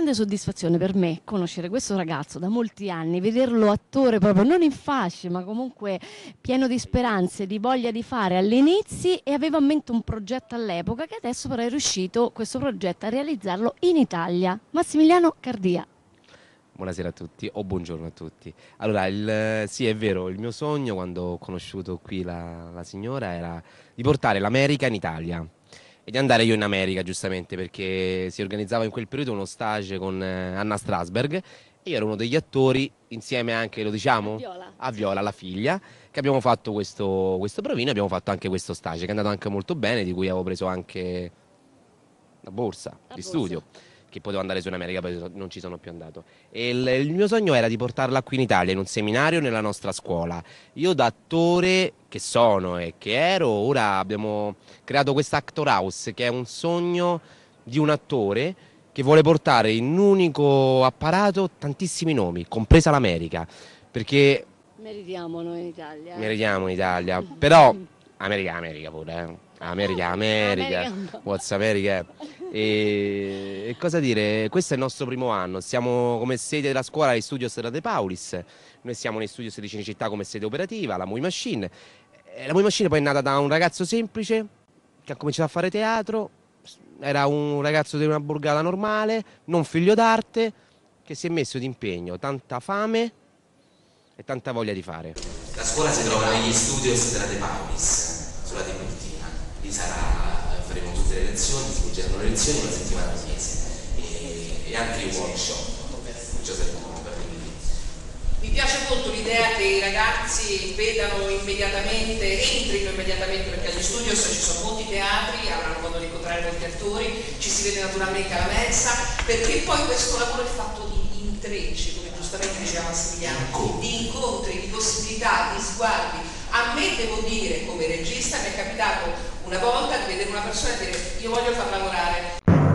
grande soddisfazione per me conoscere questo ragazzo da molti anni, vederlo attore proprio non in fasce, ma comunque pieno di speranze, di voglia di fare all'inizio e aveva in mente un progetto all'epoca che adesso però è riuscito questo progetto a realizzarlo in Italia. Massimiliano Cardia. Buonasera a tutti, o buongiorno a tutti. Allora, sì, è vero, il mio sogno quando ho conosciuto qui la signora era di portare l'America in Italia e di andare io in America, giustamente, perché si organizzava in quel periodo uno stage con Anna Strasberg e io ero uno degli attori, insieme anche, lo diciamo, Viola. a Viola, la figlia, che abbiamo fatto questo provino e abbiamo fatto anche questo stage, che è andato anche molto bene, di cui avevo preso anche la borsa A di borsa. studio, che potevo andare su in America, poi non ci sono più andato. E il mio sogno era di portarla qui in Italia, in un seminario nella nostra scuola. Io da attore che sono e che ero, ora abbiamo creato questa Actor House, che è un sogno di un attore che vuole portare in un unico apparato tantissimi nomi, compresa l'America, perché Meritiamo noi in Italia. meritiamo in Italia, però America, America pure, America, America, America. What's America. E cosa dire, questo è il nostro primo anno, siamo come sede della scuola agli Studios della De Paulis, noi siamo nei Studios di Cinecittà come sede operativa, la Movie Machine. E la Movie Machine poi è nata da un ragazzo semplice che ha cominciato a fare teatro, era un ragazzo di una borgata normale, non figlio d'arte, che si è messo d'impegno, tanta fame e tanta voglia di fare. La scuola si trova negli studios della De Paulis, sulla Tiburtina. Lì faremo tutte le lezioni, svolgeranno le lezioni una settimana al mese e anche i workshop. Giuseppe, per Mi piace molto l'idea che i ragazzi vedano immediatamente, entrino immediatamente, perché agli studios ci sono molti teatri, avranno modo di incontrare molti attori, ci si vede naturalmente alla mensa, perché poi questo lavoro è fatto di intrecci, come giustamente diceva Massimiliano, di incontri, di possibilità, di sguardi. A me, devo dire, come regista, mi è capitato una volta di vedere una persona e dire io voglio far lavorare.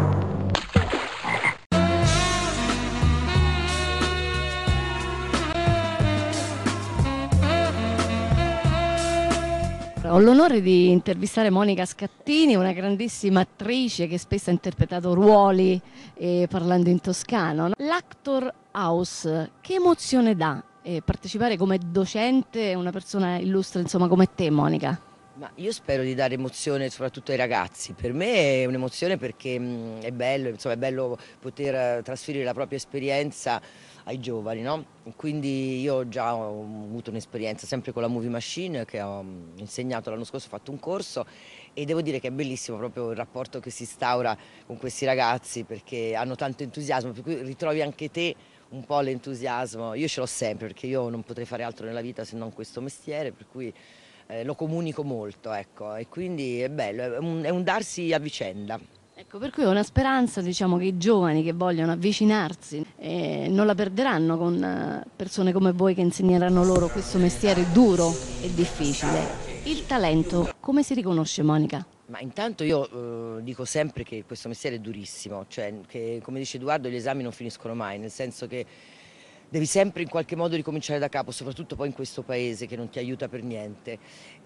Ho l'onore di intervistare Monica Scattini, una grandissima attrice che spesso ha interpretato ruoli parlando in toscano. L'Actor House, che emozione dà partecipare come docente una persona illustre, insomma, come te, Monica? Ma io spero di dare emozione soprattutto ai ragazzi. Per me è un'emozione perché è bello, insomma, è bello poter trasferire la propria esperienza ai giovani, no? Quindi io già ho avuto un'esperienza sempre con la Movie Machine che ho insegnato l'anno scorso, ho fatto un corso e devo dire che è bellissimo proprio il rapporto che si instaura con questi ragazzi perché hanno tanto entusiasmo, per cui ritrovi anche te un po' l'entusiasmo. Io ce l'ho sempre perché io non potrei fare altro nella vita se non questo mestiere, per cui lo comunico molto, ecco, e quindi è bello, è un darsi a vicenda. Ecco, per cui ho una speranza, diciamo, che i giovani che vogliono avvicinarsi non la perderanno con persone come voi che insegneranno loro questo mestiere duro e difficile. Il talento, come si riconosce, Monica? Ma intanto io dico sempre che questo mestiere è durissimo, cioè che come dice Edoardo gli esami non finiscono mai, nel senso che devi sempre in qualche modo ricominciare da capo, soprattutto poi in questo paese che non ti aiuta per niente.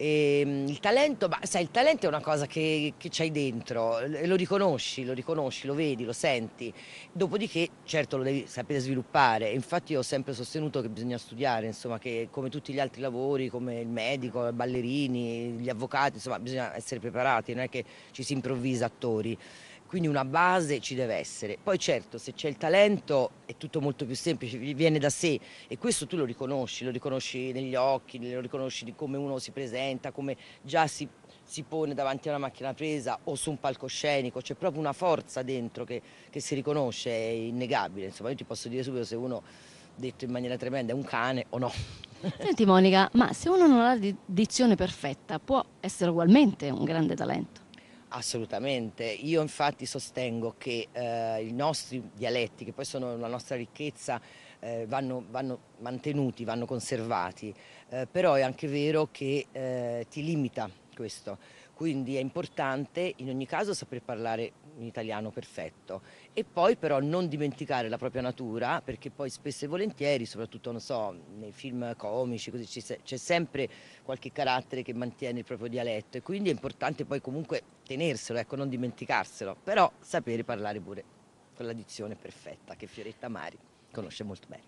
Il talento, ma sai, il talento è una cosa che c'hai dentro, e lo riconosci, lo vedi, lo senti. Dopodiché, certo, lo devi sapere sviluppare. E infatti io ho sempre sostenuto che bisogna studiare, insomma, che come tutti gli altri lavori, come il medico, i ballerini, gli avvocati, insomma, bisogna essere preparati, non è che ci si improvvisa attori. Quindi una base ci deve essere. Poi certo, se c'è il talento è tutto molto più semplice, viene da sé e questo tu lo riconosci negli occhi, lo riconosci di come uno si presenta, come già si pone davanti a una macchina presa o su un palcoscenico, c'è proprio una forza dentro che si riconosce, è innegabile. Insomma, io ti posso dire subito se uno, detto in maniera tremenda, è un cane o no. Senti Monica, ma se uno non ha la dizione perfetta, può essere ugualmente un grande talento? Assolutamente, io infatti sostengo che i nostri dialetti, che poi sono la nostra ricchezza, vanno mantenuti, vanno conservati, però è anche vero che ti limita questo, quindi è importante in ogni caso saper parlare un italiano perfetto e poi però non dimenticare la propria natura perché poi spesso e volentieri, soprattutto non so, nei film comici così, c'è sempre qualche carattere che mantiene il proprio dialetto e quindi è importante poi comunque tenerselo, ecco, non dimenticarselo, però sapere parlare pure. quella dizione perfetta che Fioretta Mari conosce molto bene.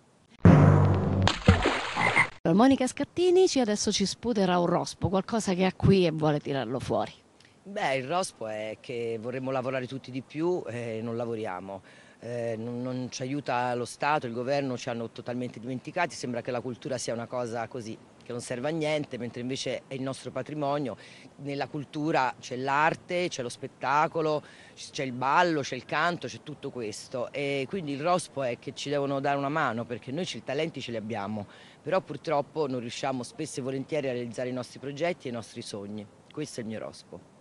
Monica Scattini adesso ci sputerà un rospo, qualcosa che ha qui e vuole tirarlo fuori. Beh, il rospo è che vorremmo lavorare tutti di più e non lavoriamo. Non ci aiuta lo Stato, il governo ci hanno totalmente dimenticati, sembra che la cultura sia una cosa così, che non serve a niente, mentre invece è il nostro patrimonio. Nella cultura c'è l'arte, c'è lo spettacolo, c'è il ballo, c'è il canto, c'è tutto questo. E quindi il rospo è che ci devono dare una mano, perché noi i talenti ce li abbiamo, però purtroppo non riusciamo spesso e volentieri a realizzare i nostri progetti e i nostri sogni. Questo è il mio rospo.